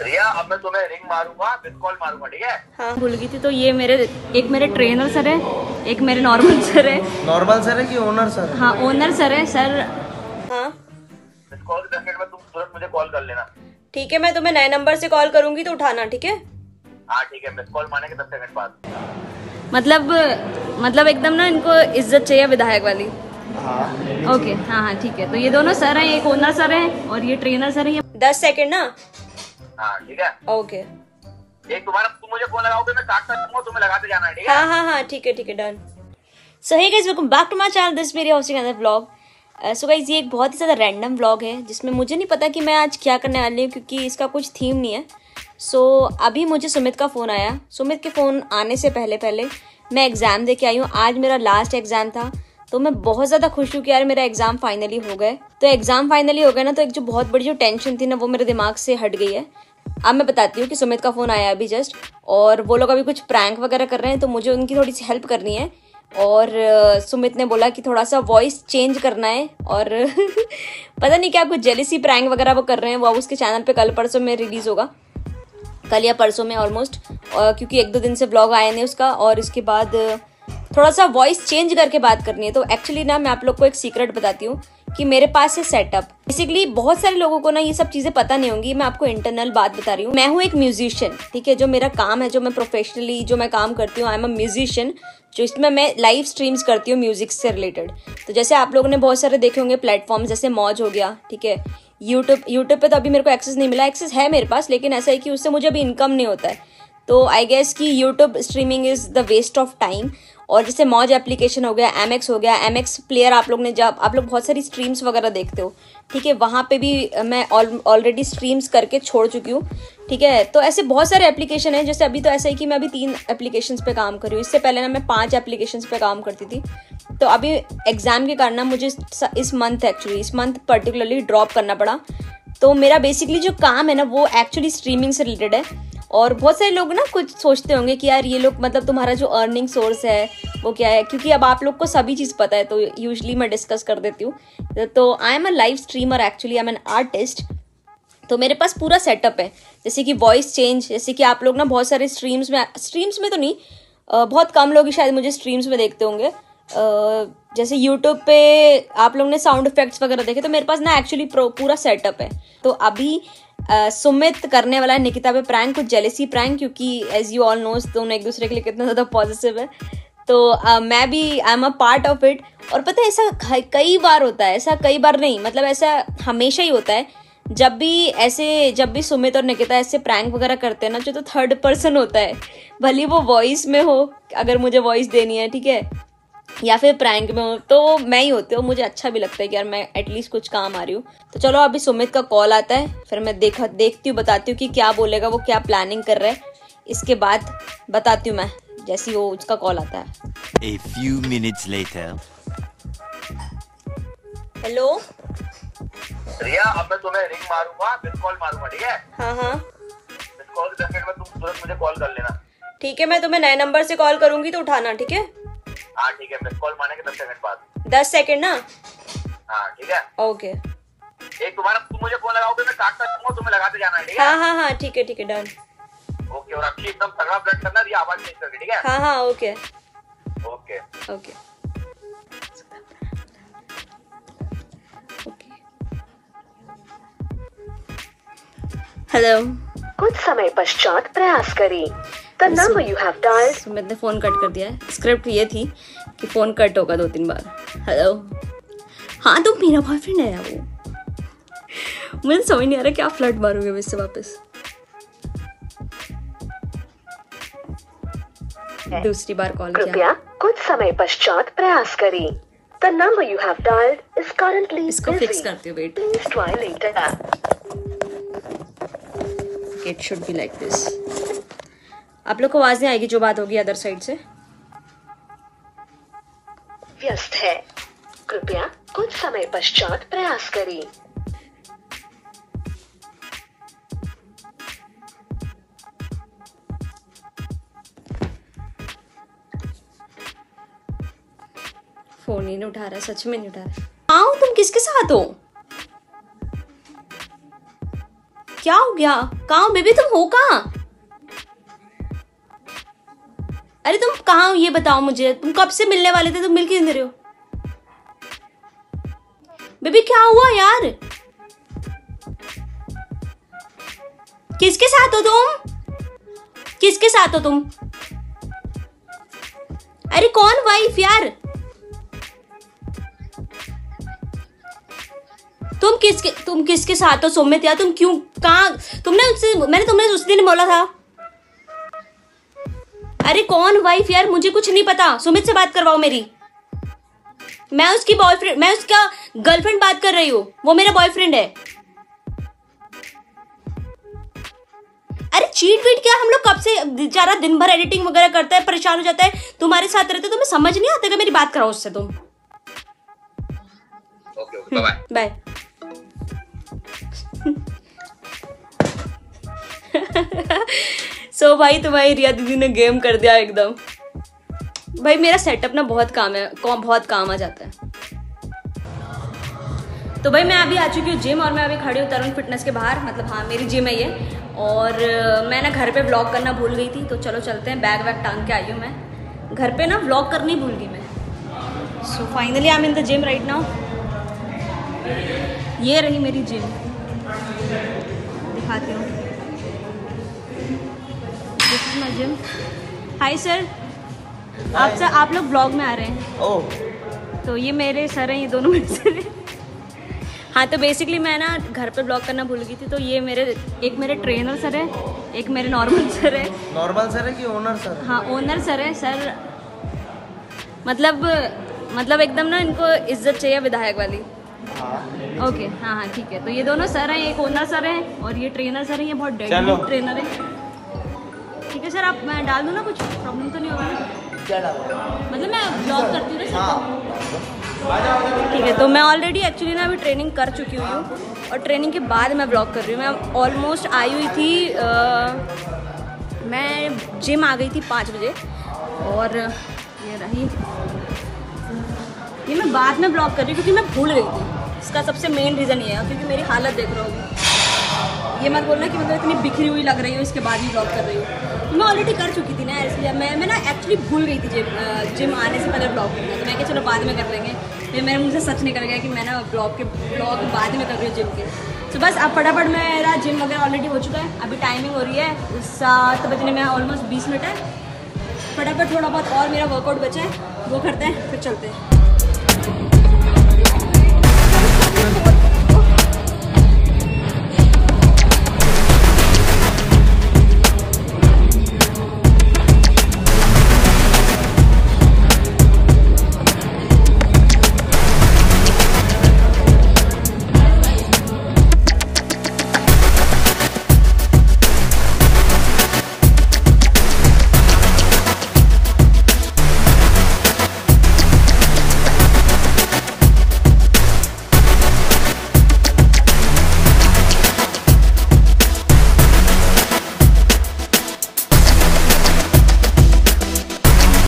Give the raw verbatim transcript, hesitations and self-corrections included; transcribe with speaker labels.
Speaker 1: रिया, अब मैं तुम्हें रिंग मारूंगा, मिस कॉल मारूंगा, ठीक है?
Speaker 2: हाँ भूल गई थी। तो ये मेरे एक मेरे ट्रेनर सर है, एक मेरे नॉर्मल सर है।
Speaker 3: नॉर्मल सर है कि ओनर सर?
Speaker 2: हाँ ओनर सर है सर। हाँ
Speaker 1: मिस कॉल के दस मिनट में तुम तुरंत मुझे कॉल कर लेना।
Speaker 2: ठीक है, मैं तुम्हें नए नंबर से कॉल करूंगी तो उठाना, ठीक है?
Speaker 1: हाँ ठीक है, मिस कॉल मारने के दस सेकंड बाद।
Speaker 2: मतलब मतलब एकदम ना इनको इज्जत चाहिए विधायक वाली।
Speaker 3: हाँ
Speaker 2: ओके हाँ हाँ ठीक है। तो ये दोनों सर हैं, एक ओनर सर है और ये ट्रेनर सर है। दस सेकंड ना?
Speaker 1: हाँ ठीक है।
Speaker 2: ओके।
Speaker 1: एक तुम्हारा तुम मुझे फोन लगाओगे, मैं काटता रहूंगा, तुम्हें लगाते जाना है, ठीक है?
Speaker 2: हाँ हाँ हाँ ठीक है ठीक है done. So hey guys, welcome back to my channel, this मेरी hosting another vlog. So guys, ये एक बहुत ही ज़्यादा रैंडम व्लॉग है जिसमें मुझे नहीं पता कि मैं आज क्या करने वाली हूँ क्योंकि इसका कुछ थीम नहीं है। सो so, अभी मुझे सुमित का फ़ोन आया। सुमित के फ़ोन आने से पहले पहले मैं एग्ज़ाम दे के आई हूँ। आज मेरा लास्ट एग्ज़ाम था तो मैं बहुत ज़्यादा खुश हूँ कि यार मेरा एग्ज़ाम फाइनली हो गए। तो एग्ज़ाम फाइनली हो गए ना, तो एक जो बहुत बड़ी जो टेंशन थी ना वो मेरे दिमाग से हट गई है। अब मैं बताती हूँ कि सुमित का फ़ोन आया अभी जस्ट, और वो लोग अभी कुछ प्रैंक वगैरह कर रहे हैं तो मुझे उनकी थोड़ी सी हेल्प करनी है। और uh, सुमित ने बोला कि थोड़ा सा वॉइस चेंज करना है और पता नहीं क्या कुछ जेलिसी प्रैंक वगैरह वो कर रहे हैं। वो उसके चैनल पे कल परसों में रिलीज़ होगा, कल या परसों में ऑलमोस्ट, क्योंकि एक दो दिन से ब्लॉग आए नहीं उसका। और इसके बाद थोड़ा सा वॉइस चेंज करके बात करनी है। तो एक्चुअली ना मैं आप लोग को एक सीक्रेट बताती हूँ कि मेरे पास है सेटअप। बेसिकली बहुत सारे लोगों को ना ये सब चीज़ें पता नहीं होंगी। मैं आपको इंटरनल बात बता रही हूँ। मैं हूँ एक म्यूजिशियन, ठीक है? जो मेरा काम है, जो मैं प्रोफेशनली जो मैं काम करती हूँ, आई एम अ म्यूजिशियन, जो इसमें मैं लाइव स्ट्रीम्स करती हूँ म्यूजिक से रिलेटेड। तो जैसे आप लोगों ने बहुत सारे देखे होंगे प्लेटफॉर्म, जैसे मौज हो गया, ठीक है? यूट्यूब यूट्यूब पे तो अभी मेरे को एक्सेस नहीं मिला, एक्सेस है मेरे पास, लेकिन ऐसा है कि उससे मुझे अभी इनकम नहीं होता है। तो आई गेस कि YouTube streaming is the waste of time. और जैसे मौज एप्लीकेशन हो गया, एम एक्स हो गया, एम एक्स प्लेयर आप लोग ने, जब आप लोग बहुत सारी स्ट्रीम्स वगैरह देखते हो, ठीक है, वहाँ पे भी मैं ऑलरेडी स्ट्रीम्स करके छोड़ चुकी हूँ, ठीक है? तो ऐसे बहुत सारे एप्लीकेशन हैं। जैसे अभी तो ऐसा है कि मैं अभी तीन एप्लीकेशंस पे काम कर रही हूँ। इससे पहले ना मैं पांच एप्लीकेशंस पे काम करती थी। तो अभी एग्जाम के कारण ना मुझे इस मंथ एक्चुअली इस मंथ पर्टिकुलरली ड्रॉप करना पड़ा। तो मेरा बेसिकली जो काम है ना वो एक्चुअली स्ट्रीमिंग से रिलेटेड है। और बहुत सारे लोग ना कुछ सोचते होंगे कि यार ये लोग, मतलब तुम्हारा जो अर्निंग सोर्स है वो क्या है, क्योंकि अब आप लोग को सभी चीज़ पता है तो यूजुअली मैं डिस्कस कर देती हूँ। तो I am a live streamer, actually I am an artist. तो मेरे पास पूरा सेटअप है, जैसे कि वॉइस चेंज, जैसे कि आप लोग ना बहुत सारे स्ट्रीम्स में स्ट्रीम्स में तो नहीं, बहुत कम लोग ही शायद मुझे स्ट्रीम्स में देखते होंगे। जैसे यूट्यूब पे आप लोग ने साउंड इफेक्ट्स वगैरह देखे, तो मेरे पास ना एक्चुअली पूरा सेटअप है। तो अभी Uh, सुमित करने वाला है निकिता पे प्रैंक, कुछ जेलेसी प्रैंक, क्योंकि एज यू ऑल नोस दोनों एक दूसरे के लिए कितना ज़्यादा पॉजिटिव है। तो uh, मैं भी I am a part of it. और पता है ऐसा कई बार होता है, ऐसा कई बार नहीं, मतलब ऐसा हमेशा ही होता है। जब भी ऐसे जब भी सुमित और निकिता ऐसे प्रैंक वगैरह करते हैं ना, जो तो थर्ड पर्सन होता है, भले वो वॉइस में हो, अगर मुझे वॉइस देनी है, ठीक है, या फिर प्रैंक में हो, तो मैं ही होती हूँ। मुझे अच्छा भी लगता है कि यार मैं एटलीस्ट कुछ काम आ रही हूँ। तो चलो अभी सुमित का कॉल आता है, फिर मैं देखा देखती हूँ, बताती हूँ कि क्या बोलेगा, वो क्या प्लानिंग कर रहा है। इसके बाद बताती हूँ मैं जैसे वो उसका कॉल आता है।
Speaker 4: A few minutes later.
Speaker 2: Hello
Speaker 1: Riya, अब मैं तुम्हें रिंग मारूंगा, मिस कॉल मारूंगा, ठीक है?
Speaker 2: हाँ हाँ
Speaker 1: मिस कॉल के दस मिनट में तुम तुरंत मुझे कॉल कर लेना।
Speaker 2: ठीक है, मैं तुम्हें नए नंबर से कॉल करूंगी तो उठाना, ठीक है?
Speaker 1: हाँ ठीक है, मिस कॉल मारने के दस सेकंड बाद।
Speaker 2: दस सेकंड ना?
Speaker 1: हाँ ठीक है।
Speaker 2: ओके।
Speaker 1: एक तुम्हारा तुम मुझे फोन लगाओगे, मैं काटता रहूंगा, तुम्हें लगाते जाना है, ठीक है?
Speaker 2: हाँ हाँ हाँ ठीक है ठीक है डन।
Speaker 1: ओके। और अच्छी एकदम तगड़ा ब्लड करना, ये आवाज चेंज करके, ठीक है?
Speaker 2: हाँ हाँ okay
Speaker 1: okay
Speaker 2: okay okay. Hello.
Speaker 5: कुछ समय पश्चात प्रयास करें। The number you have dialed।
Speaker 2: Sumit ने फोन कट कर दिया है। स्क्रिप्ट ये थी कि फोन कट होगा दो तीन बार। हेलो, हाँ तो मेरा बॉयफ्रेंड है वो। मुझे समझ नहीं आ रहा क्या फ्लर्ट मारूंगे मैं इससे वापस। दूसरी बार कॉल किया।
Speaker 5: कृपया कुछ समय पश्चात प्रयास करें। The number you have dialed is currently
Speaker 2: इसको
Speaker 5: busy।
Speaker 2: फिक्स करती हूँ, wait.
Speaker 5: Please try later।
Speaker 2: It should be like this। आप लोग को आवाज नहीं आएगी जो बात होगी अदर साइड से।
Speaker 5: व्यस्त है, कृपया कुछ समय पश्चात प्रयास करें।
Speaker 2: फोन ही नहीं उठा रहा, सच में नहीं उठा रहा। हाँ तुम किसके साथ हो? क्या हो गया? कहाँ हो बेबी? तुम हो कहाँ? अरे तुम कहाँ हो ये बताओ मुझे। तुम कब से मिलने वाले थे, तुम मिल क्यों नहीं रहे हो? बेबी क्या हुआ यार? किसके साथ हो तुम? किसके साथ हो तुम? अरे कौन वाइफ यार? तुम किसके तुम किसके साथ हो सुमित यार? तुम क्यों कहाँ? तुमने उससे मैंने तुमने उस दिन बोला था। अरे कौन वाइफ यार? मुझे कुछ नहीं पता। सुमित से बात करवाओ मेरी। मैं उसकी बॉयफ्रेंड मैं उसका गर्लफ्रेंड बात कर रही हूँ। वो मेरा बॉयफ्रेंड है। अरे चीट वीट क्या? हम लोग कब से बेचारा दिन भर एडिटिंग वगैरह करता है, परेशान हो जाता है, तुम्हारे साथ रहते, तुम्हें समझ नहीं आता कि मेरी बात कराओ उससे तुम।
Speaker 1: Okay okay bye
Speaker 2: bye. So भाई तुम्हारी रिया दीदी ने गेम कर दिया एकदम। भाई मेरा सेटअप ना बहुत काम है, बहुत काम आ जाता है। तो भाई मैं अभी आ चुकी हूँ जिम और मैं अभी खड़ी हूँ तरुण फिटनेस के बाहर। मतलब हाँ मेरी जिम है ये। और मैं ना घर पे व्लॉग करना भूल गई थी, तो चलो चलते हैं। बैग वैग टांग के आई हूँ मैं। घर पे ना व्लॉग करनी भूल गई मैं। So finally I am in the gym right now. ये रही मेरी जिम, दिखाती हूँ। This is my gym. Hi sir, आप सर आप लोग ब्लॉग में आ रहे हैं?
Speaker 3: ओह
Speaker 2: तो ये मेरे सर हैं, ये दोनों मेरे सर हैं। हाँ तो बेसिकली मैं ना घर पे ब्लॉग करना भूल गई थी। तो ये मेरे एक मेरे ट्रेनर सर है, एक मेरे नॉर्मल सर है।
Speaker 3: नॉर्मल सर है कि ओनर सर?
Speaker 2: हाँ ओनर सर है। सर मतलब मतलब एकदम ना इनको इज्जत चाहिए विधायक वाली।
Speaker 3: हाँ
Speaker 2: ओके हाँ हाँ ठीक है। तो ये दोनों सर हैं, एक ओनर सर है और ये ट्रेनर सर है। ये बहुत डेडिकेटेड ट्रेनर है। ठीक है सर, आप मैं डाल दूँ ना? कुछ प्रॉब्लम तो नहीं होगा ना?
Speaker 3: क्या डाल?
Speaker 2: मतलब मैं ब्लॉग करती हूँ ना।
Speaker 3: हाँ
Speaker 2: ठीक है। तो मैं ऑलरेडी एक्चुअली ना अभी ट्रेनिंग कर चुकी हुई हूँ और ट्रेनिंग के बाद मैं ब्लॉग कर रही हूँ। मैं ऑलमोस्ट आई हुई थी आ, मैं जिम आ गई थी पाँच बजे और ये रही। ये मैं बाद में ब्लॉग कर रही हूँ क्योंकि मैं भूल गई थी। इसका सबसे मेन रीज़न ये है क्योंकि मेरी हालत देख रहे हो। ये मत बोलना कि मतलब इतनी बिखरी हुई लग रही हो इसके बाद भी ब्लॉग कर रही हूँ। तो मैं ऑलरेडी कर चुकी थी ना, इसलिए मैं मैं ना एक्चुअली भूल गई थी जिम जिम आने से पहले ब्लॉग करना। तो मैं क्या चलो बाद में कर लेंगे। फिर मेरे मुझसे सच निकल गया कि मैं ना ब्लॉग के ब्लॉग बाद में कर रही हूँ जिम के। तो बस अब फटाफट मेरा जिम वगैरह ऑलरेडी हो चुका है। अभी टाइमिंग हो रही है सात बजने में ऑलमोस्ट बीस मिनट है। फटाफट थोड़ा बहुत और मेरा वर्कआउट बचा है वो करते हैं, फिर चलते हैं।